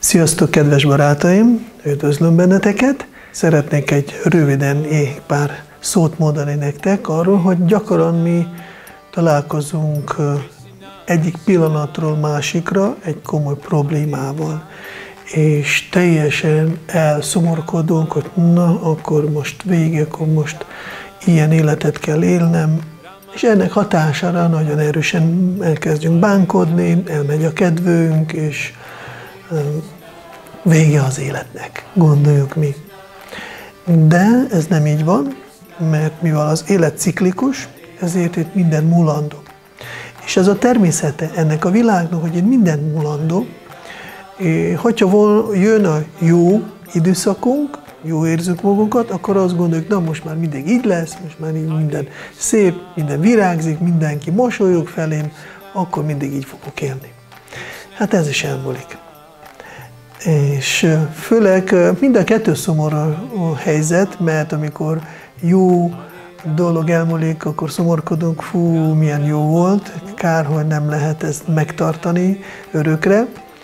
Sziasztok, kedves barátaim! Üdvözlöm benneteket! Szeretnék egy röviden pár szót mondani nektek arról, hogy gyakran mi találkozunk egyik pillanatról másikra egy komoly problémával, és teljesen elszomorkodunk, hogy na, akkor most vége, akkor most ilyen életet kell élnem, és ennek hatására nagyon erősen elkezdünk bánkodni, elmegy a kedvünk, és vége az életnek, gondoljuk mi. De ez nem így van, mert mivel az élet ciklikus, ezért itt minden mulandó. És ez a természete ennek a világnak, hogy itt minden mulandó. Hogyha jön a jó időszakunk, jó érzünk magunkat, akkor azt gondoljuk, na most már mindig így lesz, most már minden szép, minden virágzik, mindenki mosolyog felém, akkor mindig így fogok élni. Hát ez is elmúlik. És főleg mind a kettő szomorú helyzet, mert amikor jó dolog elmúlik, akkor szomorkodunk, fú, milyen jó volt, kár, hogy nem lehet ezt megtartani örökre,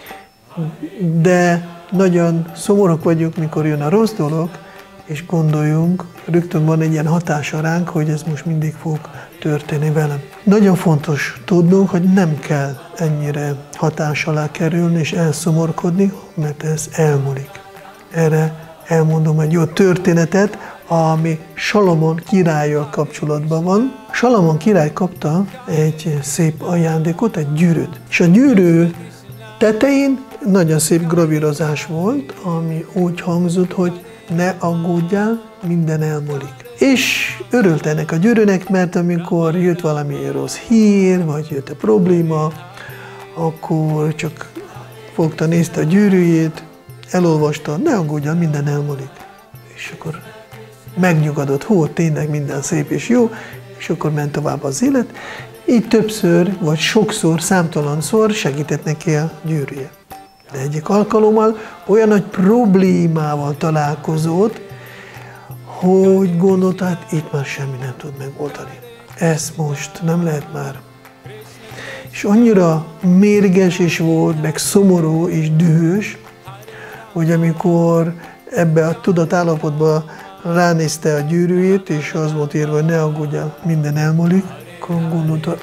de nagyon szomorúak vagyunk, mikor jön a rossz dolog, és gondoljunk, rögtön van egy ilyen hatása ránk, hogy ez most mindig fog történni velem. Nagyon fontos tudnunk, hogy nem kell ennyire hatás alá kerülni és elszomorkodni, mert ez elmúlik. Erre elmondom egy jó történetet, ami Salamon királlyal kapcsolatban van. Salamon király kapta egy szép ajándékot, egy gyűrűt. És a gyűrű tetején nagyon szép gravírozás volt, ami úgy hangzott, hogy ne aggódjál, minden elmúlik. És örült ennek a gyűrűnek, mert amikor jött valami rossz hír, vagy jött a probléma, akkor csak fogta, nézte a gyűrűjét, elolvasta, ne aggódjál, minden elmúlik. És akkor megnyugodott, hú, tényleg minden szép és jó, és akkor ment tovább az élet. Így többször, vagy sokszor, számtalanszor segített neki a gyűrűje. De egyik alkalommal olyan nagy problémával találkozott, hogy gondolta, hát itt már semmi nem tud megoldani. Ezt most nem lehet már. És annyira mérges is volt, meg szomorú és dühös, hogy amikor ebbe a tudatállapotba ránézte a gyűrűjét, és az volt írva, hogy ne aggódjál, minden elmúlik, akkor gondolta,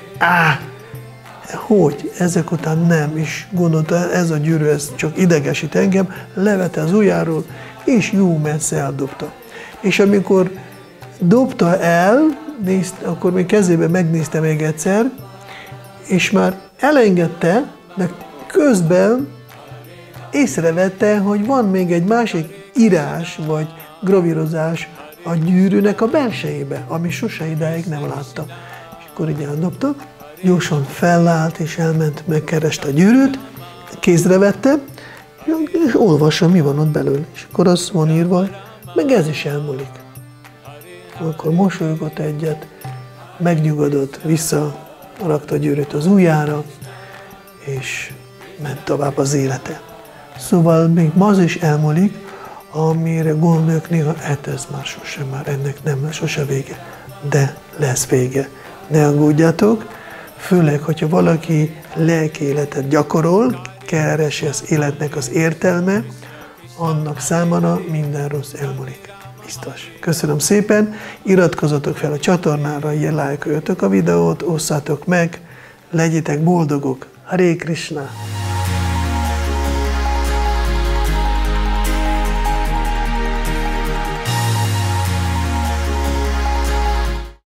hogy ezek után nem, és gondolta, ez a gyűrű, ez csak idegesít engem, levette az ujjáról, és jó messze eldobta. És amikor dobta el, akkor még kezébe megnézte még egyszer, és már elengedte, de közben észrevette, hogy van még egy másik írás, vagy gravírozás a gyűrűnek a belsejébe, ami sose idáig nem látta. És akkor így eldobta, gyorsan felállt, és elment, megkereste a gyűrűt, kézre vette, és olvassa, mi van ott belőle. És akkor az van írva, meg ez is elmúlik. Akkor mosolygott egyet, megnyugodott, visszarakta a gyűrűt az ujjára, és ment tovább az élete. Szóval még az is elmúlik, amire gondoljuk néha, hát ez már sosem, már ennek nem lesz sose vége. De lesz vége. Ne aggódjatok, főleg, hogyha valaki lelki életet gyakorol, keresi az életnek az értelme, annak számára minden rossz elmúlik. Biztos. Köszönöm szépen, iratkozzatok fel a csatornára, lájkoljatok a videót, osszátok meg, legyetek boldogok. Hare Krishna!